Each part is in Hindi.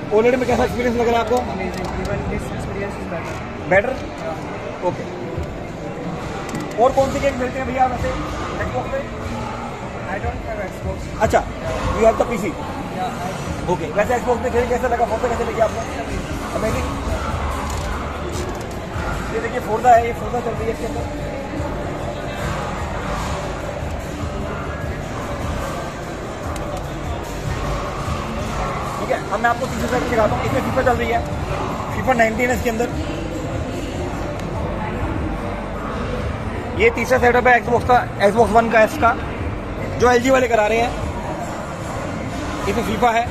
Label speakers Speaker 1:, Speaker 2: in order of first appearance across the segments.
Speaker 1: ओलेड में कैसा एक्सपीरियंस लग रहा है आपको? बेटर। ओके। और कौन सी गेम खेलते हैं भैया वैसे एक्सबॉक्स पे?
Speaker 2: I don't have Xbox.
Speaker 1: अच्छा, you have the PC. Okay, वैसे एक्सबॉक्स में खेल कैसे लगा? फोर्जा कैसे लगी आपको? अमेजिंग। ये देखिए फोर्जा है, ये फोर्जा चल रही है इसके अंदर। ठीक है, अब मैं आपको तीसरे सेट दिखाता हूँ। इसमें फीफा चल रही है, फीफा 19 है इसके अंदर। ये तीसरा सेटअप है एक्सबॉक्स का, एक्सबॉक्स वन का, एस का, जो एलजी वाले करा रहे हैं। इसमें फीफा है।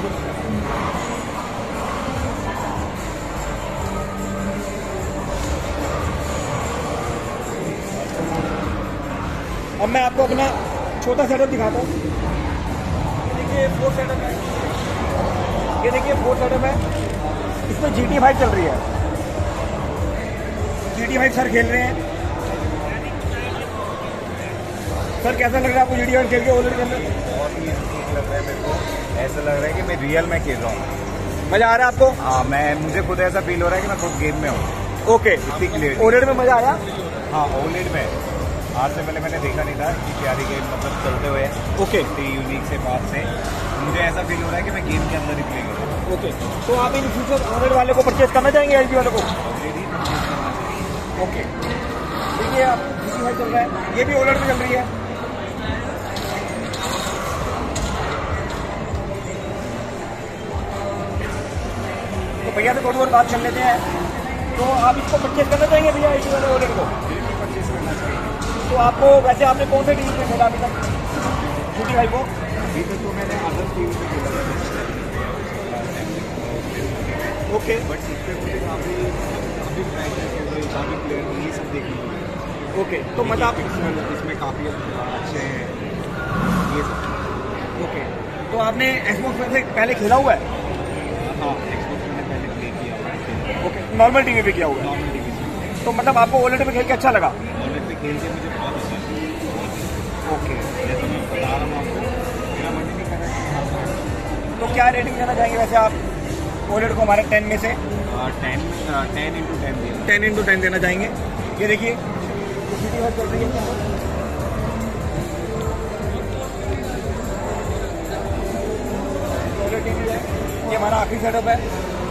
Speaker 1: अब मैं आपको अपना छोटा सेटअप दिखाता हूँ। देखिए 4 सेटअप है, ये देखिए 4 सेटअप है। इसमें GT 5 चल रही है। GT 5 सर खेल रहे हैं। सर कैसा लग रहा है आपको GT 5 खेल के ओलेड के अंदर?
Speaker 3: बहुत ही ठीक लग रहा है मेरे को। ऐसा लग रहा है कि मैं रियल में खेल रहा हूँ।
Speaker 1: मजा आ रहा है आपको?
Speaker 3: हाँ, मुझे खुद ऐसा फील हो रहा है कि मैं खुद गेम में हूँ।
Speaker 1: ओके।
Speaker 3: इतनी क्लियर।
Speaker 1: ओलेड में मजा आया?
Speaker 3: हाँ, ओलेड में आज से पहले मैंने देखा नहीं था कि प्यारी गेम मतलब चलते हुए।
Speaker 1: ओके।
Speaker 3: इतनी यूनिक से बात से मुझे ऐसा फील हो रहा है कि मैं गेम के अंदर ही प्ले कर रहा हूँ।
Speaker 1: ओके, तो आप इन फ्यूचर ओलेड वाले को परचेज करना चाहेंगे एलजी वाले को? ओके, देखिए आप GT 5 चल रहा है, ये भी ओलेड में चल रही है। तो भैया से थोड़ी और बात कर लेते हैं। तो आप इसको परचेज करना चाहेंगे भैया एलजी वाले ओलेड को?
Speaker 3: परचेज करना चाहिए।
Speaker 1: तो आपको वैसे आपने कौन से टीवी पे खेला अभी तक GT 5 को?
Speaker 3: अभी तक तो मैंने अदर टीवी पे खेला था।
Speaker 1: ओके,
Speaker 3: बट इस पे मुझे काफ़ी ट्राई करके काफ़ी प्लेयर ये सब देखने को मिला।
Speaker 1: ओके, तो मतलब
Speaker 3: इसमें काफ़ी अच्छे हैं ये सब।
Speaker 1: ओके, तो आपने एक्सबॉक्स में से पहले खेला हुआ है?
Speaker 3: हाँ, एक्सबॉक्स मैंने पहले प्ले किया हुआ है।
Speaker 1: ओके, नॉर्मल टीवी पे किया हुआ है।
Speaker 3: नॉर्मल टीवी से।
Speaker 1: तो मतलब आपको ओलेड में खेल के अच्छा लगा?
Speaker 3: ओलेड पे खेल के मुझे बहुत अच्छा लगा।
Speaker 1: ओके,
Speaker 3: जैसे मैं बता रहा हूँ आपको, मेरा मन नहीं कर रहा है।
Speaker 1: तो क्या रेटिंग देना चाहेंगे वैसे आप ओलेड को हमारे 10 में से?
Speaker 3: 10 into 10 दिया।
Speaker 1: 10 into 10 देना चाहेंगे। ये देखिए GT 5 चल रही है। ओलेड टीवी है, ये हमारा आखिरी सेटअप है।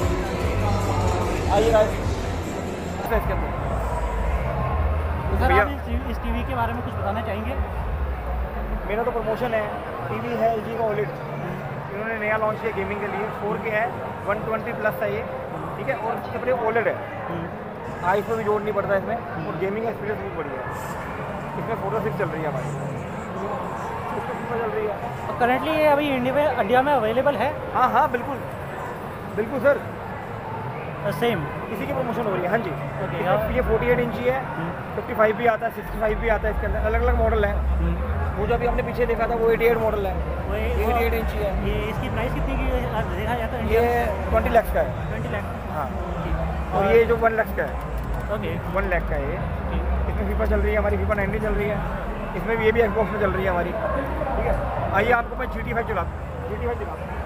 Speaker 1: आइए गाइस, इसके अंदर
Speaker 2: तो सर आप इस टीवी के बारे में कुछ बताना चाहेंगे?
Speaker 1: मेरा तो प्रमोशन है। टीवी है एलजी का ओलेड, इन्होंने नया लॉन्च किया गेमिंग के लिए। 4K है, 120 प्लस है ये। ठीक है, और इसके ऊपर ओलेड है, आईज पर भी जोड़ नहीं पड़ता इसमें, और गेमिंग एक्सपीरियंस बहुत बढ़िया है। इसमें फोटो 6 चल रही है हमारी, इसमें चल रही है।
Speaker 2: तो करंटली ये अभी इंडिया में अवेलेबल है?
Speaker 1: हाँ हाँ, बिल्कुल बिल्कुल सर,
Speaker 2: सेम
Speaker 1: इसी की प्रमोशन हो रही है। हाँ जी।
Speaker 2: ओके,
Speaker 1: ये 48 इंची है, 55 भी आता है, 65 भी आता है। इसके अंदर अलग अलग मॉडल है। वो जो अभी हमने पीछे देखा था वो 88 मॉडल है, 88 इंची है।
Speaker 2: ये इसकी प्राइस कितनी की देखा जाता है?
Speaker 1: ये 20 लाख का है।
Speaker 2: 20 लाख।
Speaker 1: हाँ, और ये जो 1 लाख का है,
Speaker 2: ओके
Speaker 1: 1 लाख का है ये। इसमें फीफा चल रही है हमारी, फीफा 19 चल रही है। इसमें भी ये भी एक्सबॉक्स में चल रही है हमारी। ठीक है, आइए आपको मैं GT 5 चलाता हूँ। GT 5 चलाता हूँ,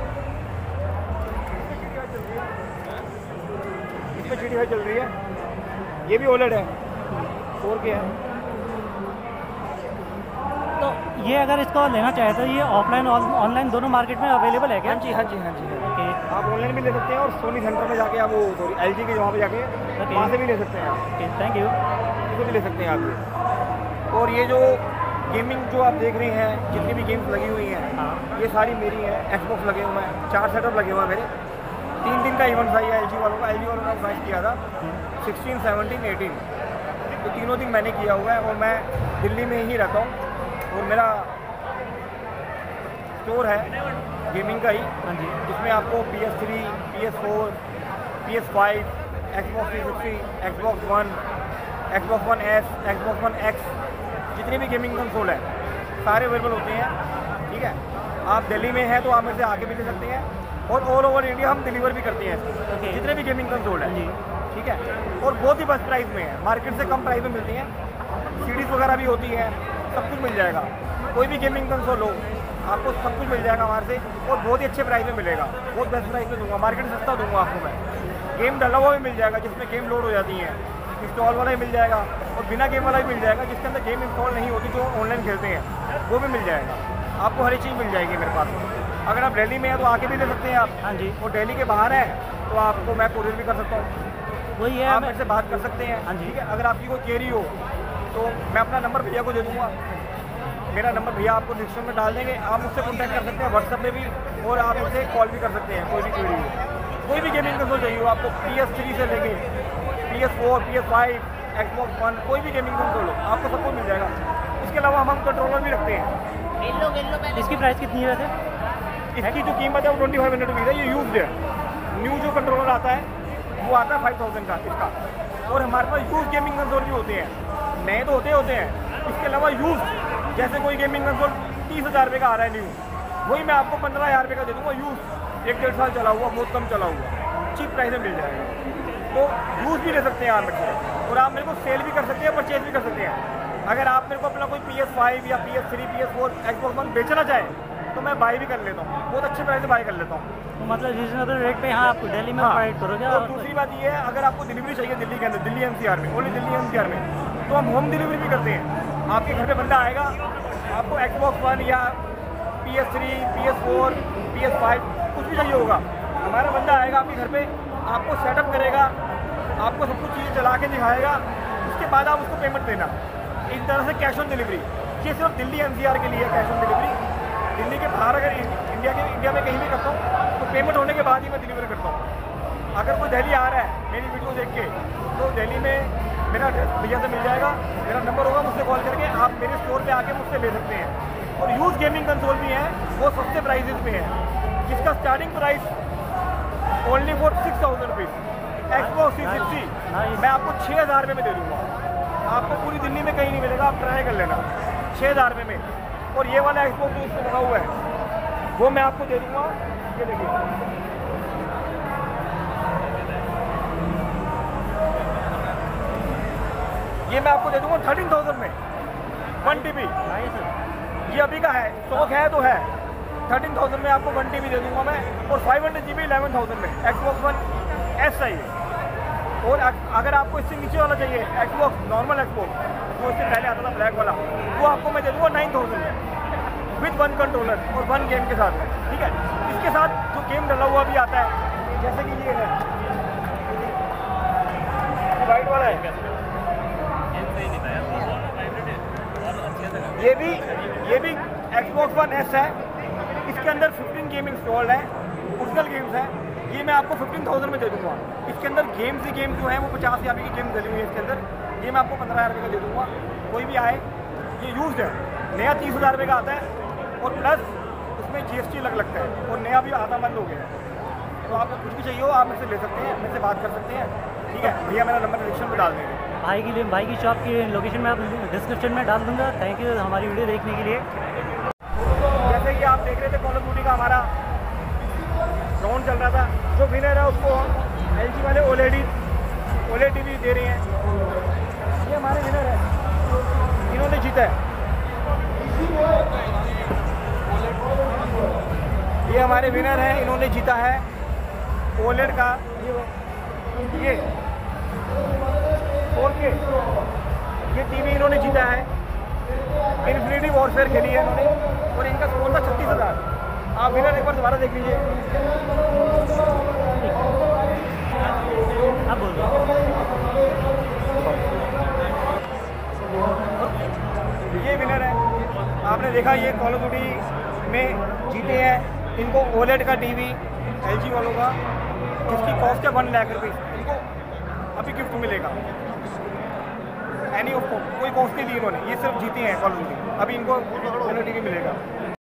Speaker 1: इसमें GT 5 चल रही है। ये भी ओलेड है, 4K है।
Speaker 2: तो ये अगर इसको लेना चाहे तो ये ऑफलाइन और ऑनलाइन दोनों मार्केट में अवेलेबल है क्या?
Speaker 1: हाँ जी हाँ जी हाँ जी।
Speaker 2: ओके
Speaker 1: आप ऑनलाइन भी ले सकते हैं, और सोनी सेंटर में जाके आप वो LG के वहाँ पे जाके वहाँ से भी ले सकते हैं आप।
Speaker 2: Okay, thank you.
Speaker 1: इसको भी ले सकते हैं आप ये। और ये जो गेमिंग जो आप देख रहे हैं, जितनी भी गेम्स लगी हुई हैं, ये सारी मेरी हैं। एक्सबॉक्स लगे हुए हैं, 4 सेटअप लगे हुए हैं मेरे। 3 दिन का इवेंट था ये LG वालों का। LG वालों ने ऑर्गेनाइज किया था 16, 17, 18। तो तीनों दिन मैंने किया हुआ है, और मैं दिल्ली में ही रहता हूँ, और मेरा स्टोर है गेमिंग का ही।
Speaker 2: हाँ जी।
Speaker 1: जिसमें आपको PS3, PS4, PS5, Xbox 360, Xbox One, Xbox One S, Xbox One X, जितने भी गेमिंग कंसोल है सारे अवेलेबल होते हैं। ठीक है, आप दिल्ली में हैं तो आप मेरे से आके भी ले सकते हैं, और ऑल ओवर इंडिया हम डिलीवर भी करते हैं जितने भी गेमिंग कंसोल है।
Speaker 2: जी
Speaker 1: ठीक है, और बहुत ही बेस्ट प्राइस में है, मार्केट से कम प्राइस में मिलती हैं। CDs वगैरह भी होती है, सब कुछ मिल जाएगा। कोई भी गेमिंग कंसोल हो, आपको सब कुछ मिल जाएगा हमारे से, और बहुत ही अच्छे प्राइस में मिलेगा, बहुत बेस्ट प्राइस में दूंगा, मार्केट में सस्ता दूंगा आपको मैं। गेम डला हुआ भी मिल जाएगा जिसमें गेम लोड हो जाती हैं, इंस्टॉल वाला ही मिल जाएगा, और बिना गेम वाला भी मिल जाएगा जिसके अंदर गेम इंस्टॉल नहीं होती, जो ऑनलाइन खेलते हैं वो भी मिल जाएगा। आपको हर एक चीज़ मिल जाएगी मेरे पास। अगर आप दिल्ली में हैं तो आके भी ले सकते हैं आप।
Speaker 2: हाँ जी।
Speaker 1: और दिल्ली के बाहर है तो आपको मैं कोरियर भी कर सकता हूँ,
Speaker 2: वही है,
Speaker 1: आप मेरे से बात कर सकते हैं।
Speaker 2: हाँ जी।
Speaker 1: ठीक है, अगर आपकी कोई क्वेरी हो तो मैं अपना नंबर भैया को दे दूँगा, मेरा नंबर भैया आपको डिस्क्रिप्शन में डाल देंगे, आप मुझसे कॉन्टैक्ट कर सकते हैं व्हाट्सएप में भी, और आप मुझसे कॉल भी कर सकते हैं। कोई भी क्वेरी हो, कोई भी गेमिंग कंसोल चाहिए हो आपको, PS3 से लेके PS4, PS5, Xbox One, कोई भी गेमिंग कंसोल हो आपको सब कुछ मिल जाएगा। इसके अलावा हम कंट्रोलर भी रखते हैं।
Speaker 2: इसकी प्राइस कितनी है वैसे?
Speaker 1: इसकी जो कीमत है वो 2500 रुपीज़ है, ये यूज्ड है। न्यू जो कंट्रोलर आता है वो आता है 5000 का इसका, और हमारे पास यूज गेमिंग कंसोल भी होते हैं, नए तो होते हैं, इसके अलावा यूज जैसे कोई गेमिंग कंसोल 30,000 रुपये का आ रहा है न्यू, वही मैं आपको 15,000 रुपये का दे दूँगा यूज, 1-1.5 साल चला हुआ, बहुत कम चला हुआ, चीप प्राइस में मिल जाएगा। तो यूज़ भी ले सकते हैं आप मेरे से, और आप मेरे को सेल भी कर सकते हैं, परचेज भी कर सकते हैं। अगर आप मेरे को अपना कोई PS5 या PS3, PS4, Xbox One बेचना चाहें तो मैं बाई भी कर लेता हूँ, बहुत अच्छे प्राइस से बाई कर लेता हूँ।
Speaker 2: तो मतलब रीजनेबल रेट पे यहाँ आप दिल्ली में प्रोवाइड करोगे?
Speaker 1: और दूसरी बात ये है, अगर आपको डिलीवरी चाहिए दिल्ली के अंदर, दिल्ली NCR में, ओनली दिल्ली NCR में, तो हम होम डिलीवरी भी करते हैं। आपके घर पे बंदा आएगा, आपको Xbox One या PS3, PS4, PS5 कुछ भी चाहिए होगा, हमारा बंदा आएगा आपके घर पे, आपको सेटअप करेगा, आपको सब कुछ चीज़ें चला के दिखाएगा, उसके बाद आप उसको पेमेंट देना। एक तरह से कैश ऑन डिलीवरी, ये सिर्फ दिल्ली NCR के लिए कैश ऑन डिलीवरी। दिल्ली के बाहर अगर इंडिया में कहीं भी करता हूँ तो पेमेंट होने के बाद ही मैं डिलीवर करता हूँ। अगर कोई दिल्ली आ रहा है मेरी वीडियो देख के, तो दिल्ली में मेरा एड्रेस भैया से मिल जाएगा, मेरा नंबर होगा, मुझसे कॉल करके आप मेरे स्टोर पे आके मुझसे ले सकते हैं। और यूज गेमिंग कंसोल भी हैं, वो सस्ते प्राइजेस में है, जिसका starting price only for 6,000 rupees. Xbox 360 मैं आपको 6,000 रुपये में दे दूँगा, आपको पूरी दिल्ली में कहीं नहीं मिलेगा, आप ट्राई कर लेना, 6,000 रुपये में। और ये वाला Xbox जो उसमें लगा हुआ है वो मैं आपको दे दूँगा, ये देखिए, ये मैं आपको दे दूँगा 13,000 में, 1 TB। ये अभी का है, स्टॉक है तो है, 13,000 में आपको 1 TB दे दूँगा मैं, और 500 GB 11,000 में Xbox One S चाहिए। और अगर आपको इससे नीचे वाला चाहिए Xbox, नॉर्मल Xbox जो इससे पहले आता था ब्लैक वाला, वो आपको मैं दे दूँगा 9,000 में, विद 1 कंट्रोलर और 1 गेम के साथ, ठीक है। इसके साथ जो गेम डला हुआ भी आता है, जैसे कि ये है, वाइट वाला है, ये भी Xbox One S है, इसके अंदर 15 गेम इंस्टॉल्ड है, ओरिजिनल गेम्स है, ये मैं आपको 15,000 में दे दूँगा। इसके अंदर गेम्स ही गेम जो है वो 50,000 की गेम डली हुई है इसके अंदर, ये मैं आपको 15,000 रुपये का दे दूँगा। कोई भी आए, ये यूज्ड है, नया 30,000 रुपये का आता है, और प्लस उसमें GST लगता है, और नया भी आधा बंद हो गया है। तो आपको कुछ भी चाहिए हो आप मेरे से ले सकते हैं, मेरे से बात कर सकते हैं, ठीक है भैया, मेरा नंबर डिस्क्रिप्शन में डाल देंगे।
Speaker 2: भाई की शॉप की लोकेशन में आप डिस्क्रिप्शन में डाल दूँगा। थैंक यू हमारी वीडियो देखने के लिए।
Speaker 1: जैसे कि आप देख रहे थे कॉल ऑफ ड्यूटी का हमारा राउंड चल रहा था, जो विनर है उसको LG वाले OLED TV दे रहे हैं। ये हमारे विनर है, इन्होंने जीता है, ये हमारे विनर हैं, इन्होंने जीता है OLED का ये 4K ये टीवी इन्होंने जीता है। इन्फिनिटी वॉरफेयर खेली है इन्होंने, और इनका स्कोर था 36,000। आप विनर एक बार दोबारा देख लीजिए।
Speaker 2: अब बोल दो।
Speaker 1: ये विनर है, आपने देखा, ये कॉल ऑफ ड्यूटी में जीते हैं। इनको OLED का टीवी LG वालों का, जिसकी कॉस्ट है 1 लाख रुपये, इनको अभी गिफ्ट मिलेगा। एनी ऑफ कोई कॉस्ट नहीं दी इन्होंने, ये सिर्फ जीते हैं कॉल ऑफ ड्यूटी, अभी इनको OLED टीवी मिलेगा।